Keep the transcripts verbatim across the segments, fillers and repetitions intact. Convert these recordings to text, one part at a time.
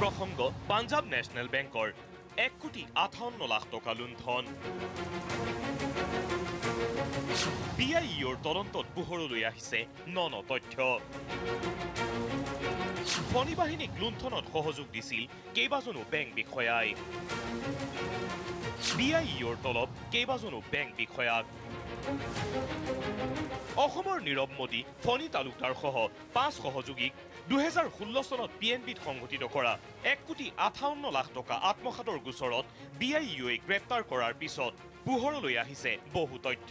প্ৰসংগ পাঞ্জাৱ নেশ্যনেল বেংকৰ এক কোটি আঠাৱন্ন লাখ টকা লুণ্ঠন। বি আই ইউৰ তদন্তত পোহৰলৈ আহিছে ন ন তথ্য। ফণী বাহিনীক লুণ্ঠনত সহযোগ দিছিল কেইবাজনো বেংক বিষয়াই। বি আই ইউৰ তলব কেইবাজনো বেংক বিষয়াক। অসমৰ নীৰৱ মোদী ফণী তালুকদাৰ সহ পাঁচ সহযোগীক দুহেজাৰ ষোল্ল চনত পি এন বিত সংঘটিত কৰা এক কোটি আঠাৱন্ন লাখ টকা আত্মসাতৰ গোচৰত বি আই ইউৱে গ্ৰেপ্তাৰ কৰাৰ পিছত পোহৰলৈ আহিছে বহু তথ্য।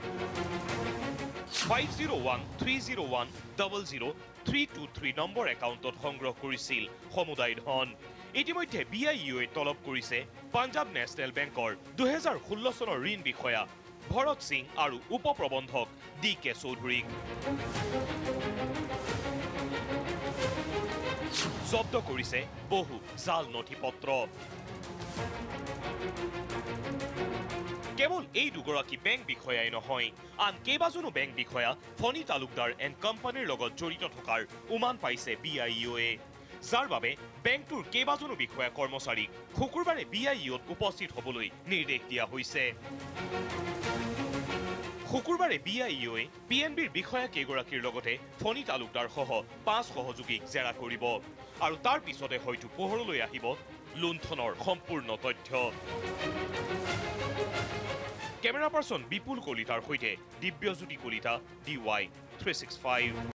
Five zero' one three zero' one double zero' three two three number একাউণ্টত সংগ্ৰহ কৰিছিল সমুদায় ধন। ইতিমধ্যে বি আই ইউৱে তলব কৰিছে পাঞ্জাৱ নেশ্যনেল বেংকৰ দুহেজাৰ ষোল্ল চনৰ ঋণ বিষয়া ভৰত সিং আৰু উপ প্ৰবন্ধক ডি কে চৌধুৰীক। জব্দ কৰিছে বহু জাল নথি পত্ৰ। কেৱল এই দুগৰাকী বেংক বিষয়াই নহয়, আন কেইবাজনো বেংক বিষয়া ফণী তালুকদাৰ এণ্ড কোম্পানীৰ লগত জড়িত থকাৰ উমান পাইছে বি আই ইউৱে, যাৰ বাবে বেংকটোৰ কেইবাজনো বিষয়া কৰ্মচাৰীক শুকুৰবাৰে বি আই ইউত উপস্থিত হ'বলৈ নিৰ্দেশ দিয়া হৈছে। শুকুৰবাৰে বি আই ইউৱে পি এন বিৰ বিষয়া কেইগৰাকীৰ লগতে ফণী তালুকদাৰ সহ পাঁচ সহযোগীক জেৰা কৰিব আৰু তাৰ পিছতে হয়তো পোহৰলৈ আহিব লুণ্ঠনৰ সম্পূৰ্ণ তথ্য। কেমেৰা পাৰ্চন বিপুল কলিতাৰ সৈতে Dibyajyoti Kalita, D Y three six five.